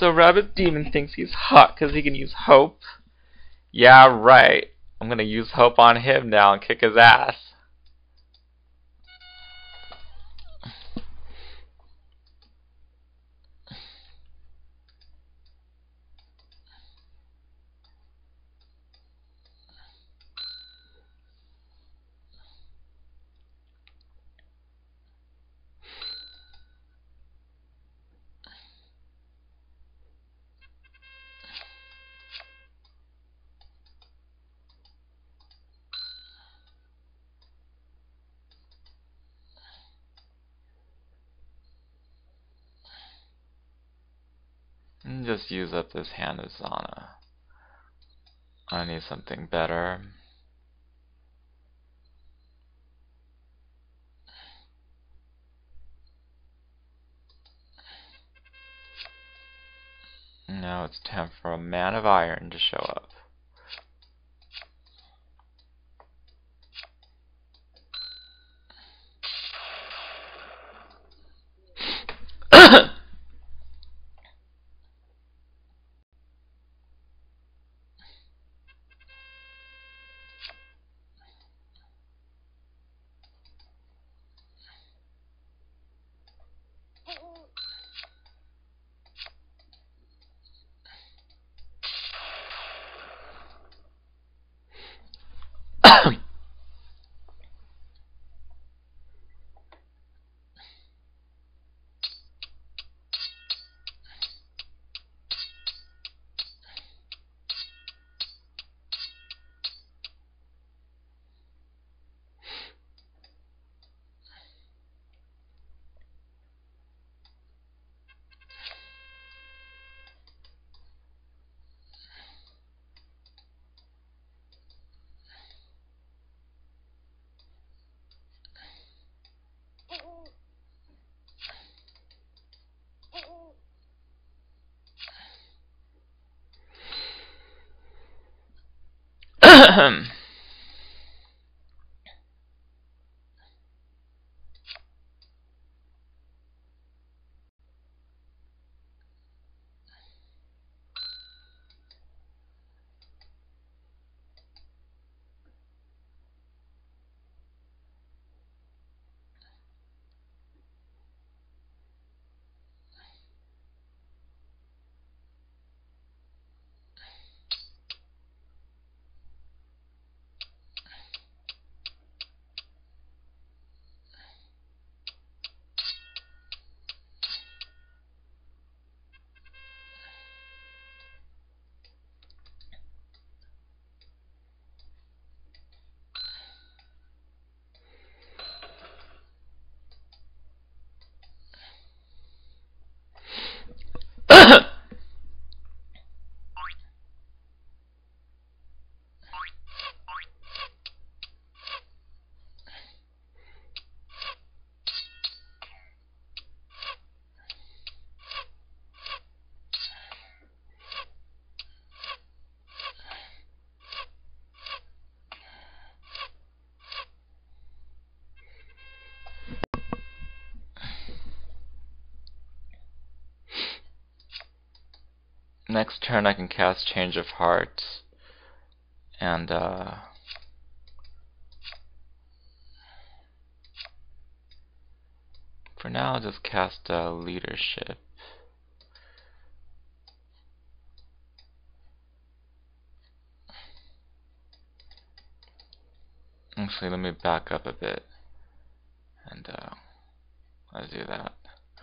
So Rabbit Demon thinks he's hot because he can use Hope. Yeah, right. I'm gonna use Hope on him now and kick his ass. And just use up this hand of Zana. I need something better. Now it's time for a Man of Iron to show up. Next turn I can cast Change of Heart, and for now I'll just cast Leadership. Actually, let me back up a bit, and I'll do that.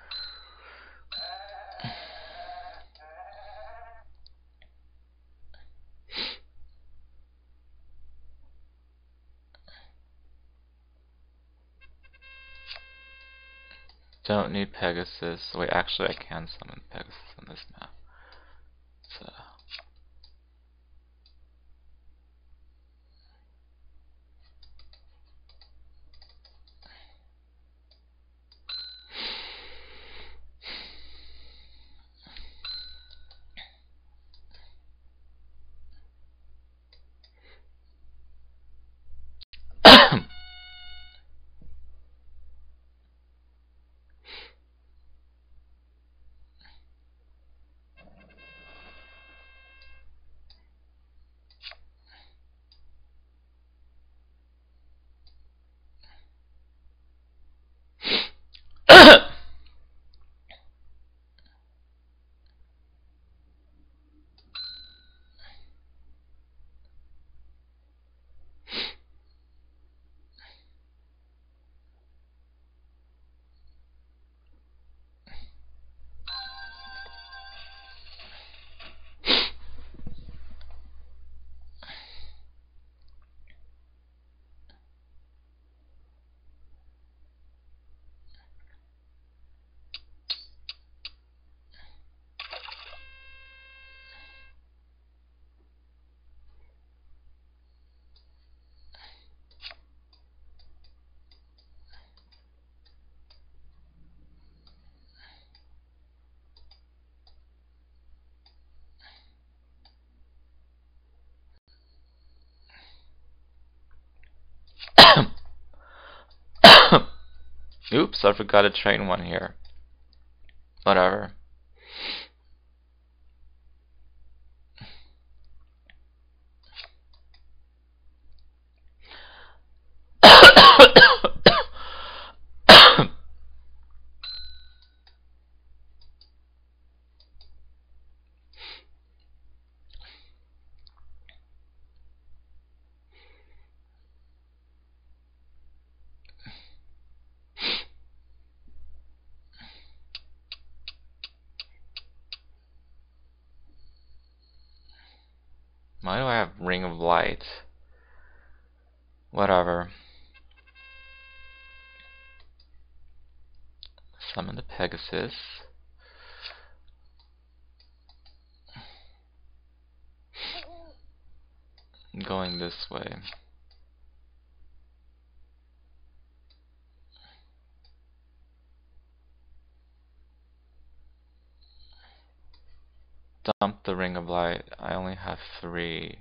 Don't need Pegasus. Wait, actually I can summon Pegasus on this map. So Oops, I forgot to train one here. Whatever. Why do I have Ring of Light? Whatever. Summon the Pegasus. I'm going this way. Dump the Ring of Light. I only have 3.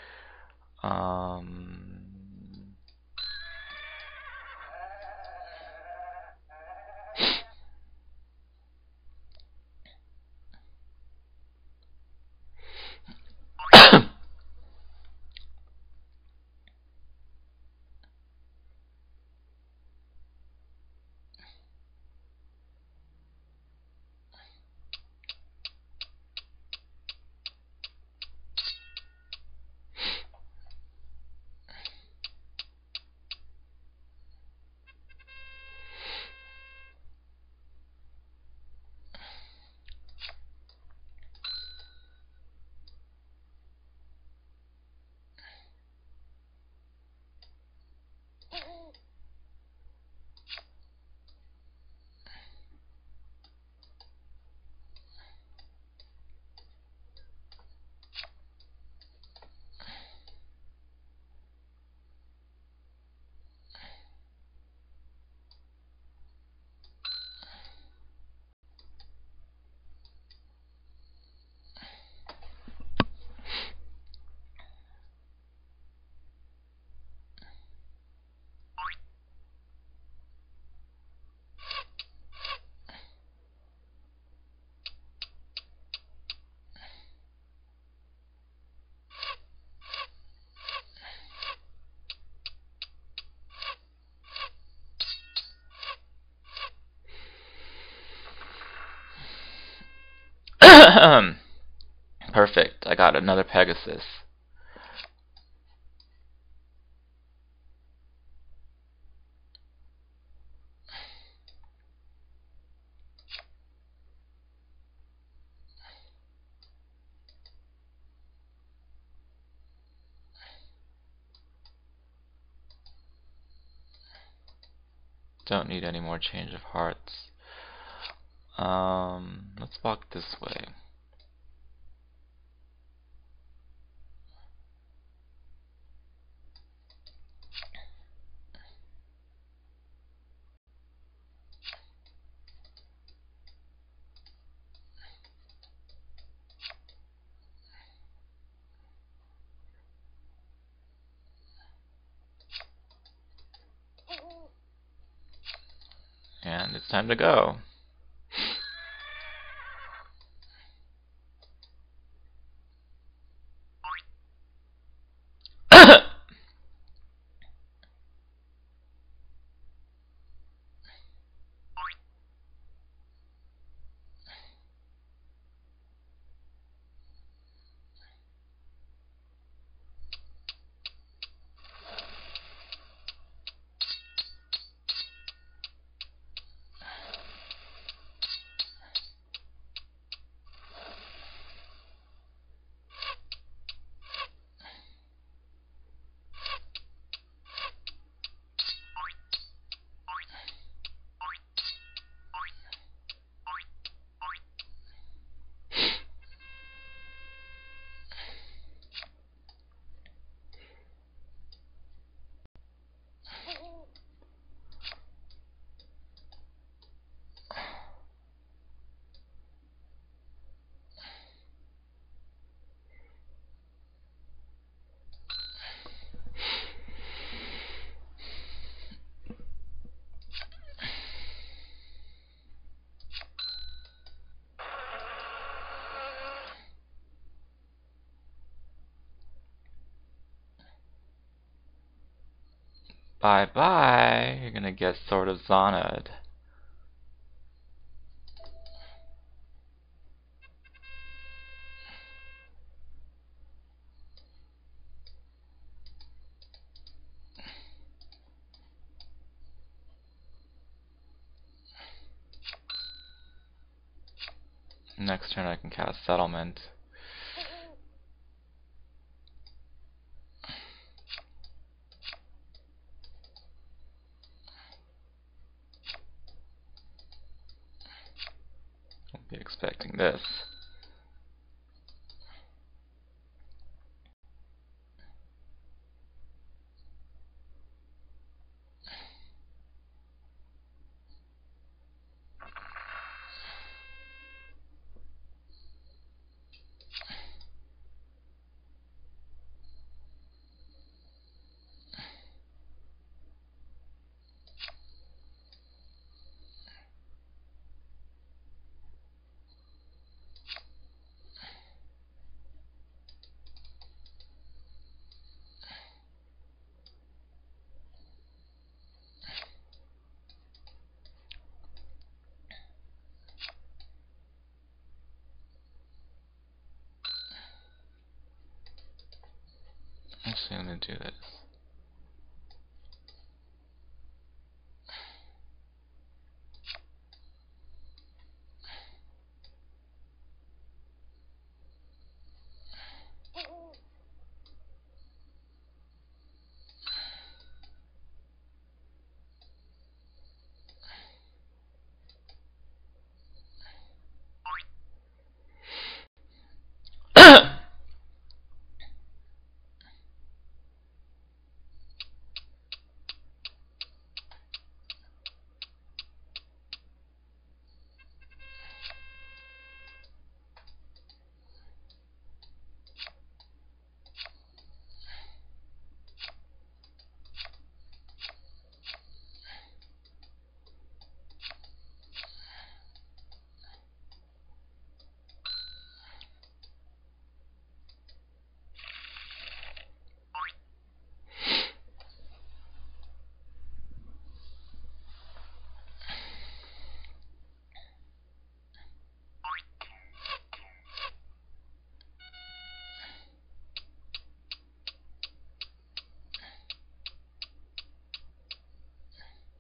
Perfect. I got another Pegasus. Don't need any more change of hearts. Let's walk this way. And it's time to go. Bye bye. You're gonna get sort of zoned. Next turn I can cast Settlement. Won't be expecting this. Actually, I'm gonna do this.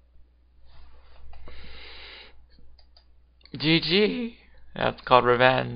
GG. That's called revenge.